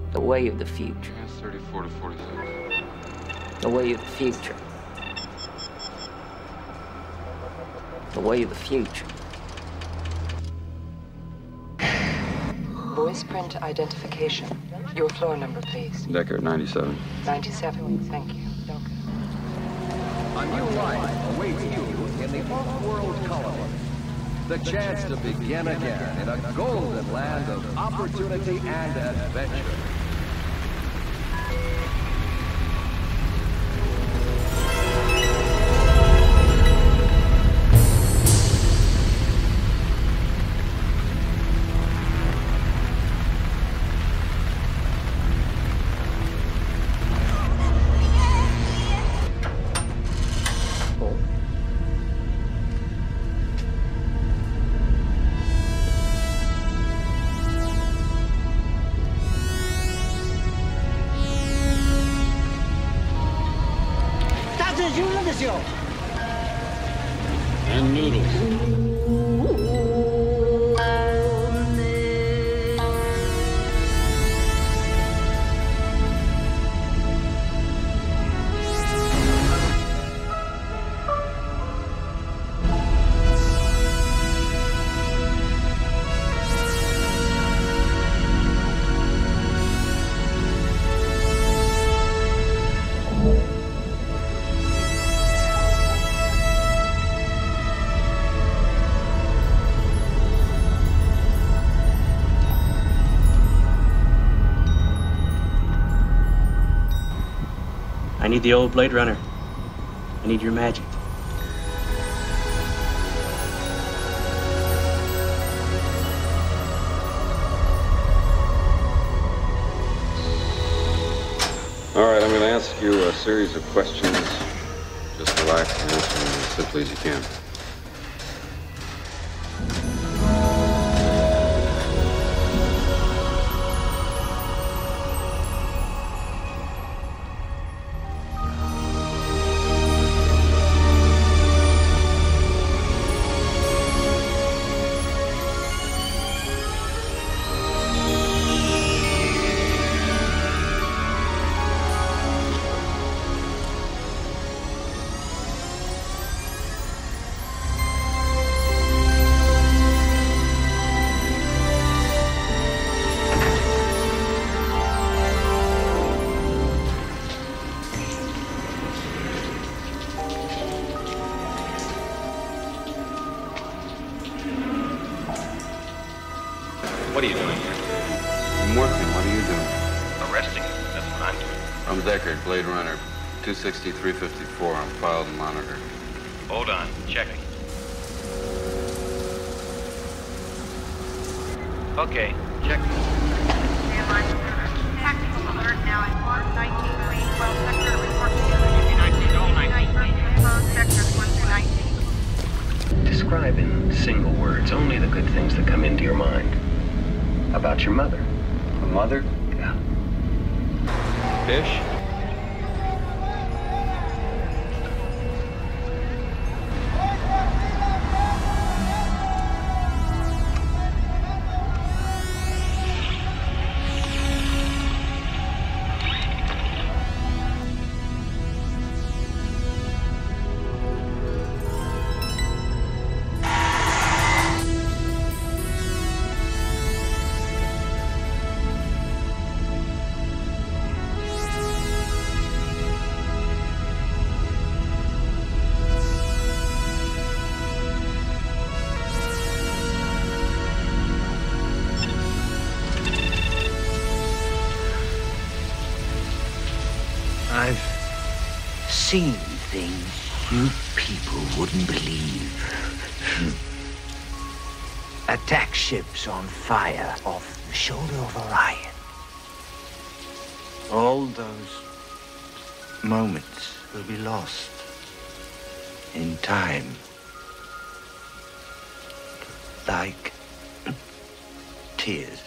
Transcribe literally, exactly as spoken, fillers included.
The way of the future. Yes, thirty-four to forty-six. The way of the future. The way of the future. Voice print identification. Your floor number, please. Deckard, ninety-seven. ninety-seven, thank you. A new life awaits you in the off-world colony. The chance to begin again in a golden land of opportunity and adventure. And noodles. I need the old Blade Runner. I need your magic. All right, I'm going to ask you a series of questions. Just relax and answer them as simply as you can. What are you doing here? I'm working. What are you doing? Arresting you. That's what I'm doing. I'm Deckard, Blade Runner. two sixty, three fifty-four. I'm filed and monitored. Hold on. Checking. Okay. Check. Tactical alert now at one nineteen three twelve sector. Report to you. nineteen, all nineteen. Sectors one through nineteen. Describe in single words only the good things that come into your mind. About your mother. My mother? Yeah. Fish? I've seen things you people wouldn't believe. Attack ships on fire off the shoulder of Orion. All those moments will be lost in time. Like tears.